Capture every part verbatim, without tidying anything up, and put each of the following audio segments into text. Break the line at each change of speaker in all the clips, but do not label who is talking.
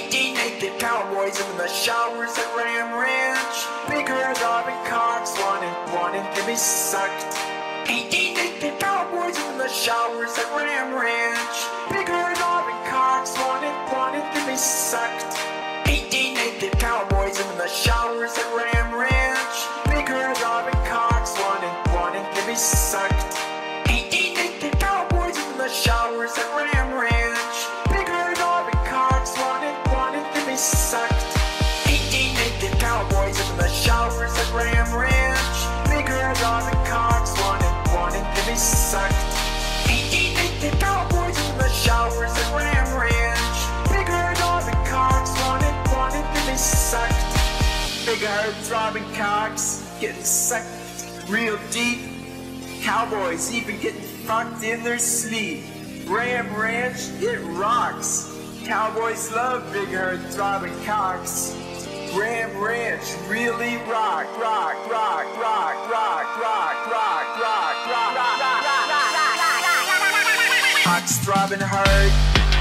eighteen naked cowboys in the showers at Ram Ranch. Bigger than cocks wanting, wanting to be sucked. eighteen naked cowboys in the showers at Ram Ranch. Bigger than cocks wanting, wanting to be sucked. eighteen naked cowboys in the showers at Ram Ranch. Bigger than cocks wanting, wanting to be sucked. eighteen naked cowboys in the showers at Ram Ranch. Bigger than cocks wanting, wanting to be sucked. eighteen naked cowboys in the showers at Ram Ranch. Bigger than cocks wanting, wanting to be sucked. eighteen naked cowboys in the showers at Ram Ranch. Bigger than cocks wanting, wanting to be sucked. Big hard throbbing cocks getting sucked real deep. Cowboys even getting fucked in their sleep. Ram Ranch, it rocks. Cowboys love big hard throbbing cocks. Ram Ranch really rock, rock, rock, rock, rock, rock, rock, rock, rock, rock, rock, rock. Cocks throbbing hard.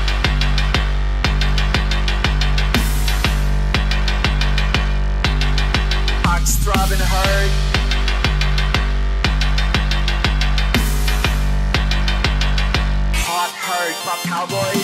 Cocks throbbing hard. Hot, hard, pop cowboy.